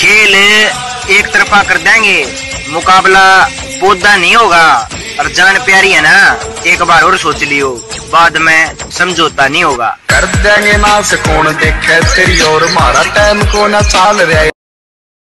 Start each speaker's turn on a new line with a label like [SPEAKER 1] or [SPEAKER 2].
[SPEAKER 1] खेल एक तरफा कर देंगे, मुकाबला पौधा नहीं होगा। और जान प्यारी है ना, एक बार और सोच लियो, बाद में समझौता नहीं होगा।
[SPEAKER 2] कर देंगे नाश कौन देखे तेरी और, मारा टाइम को ना चाल रहा।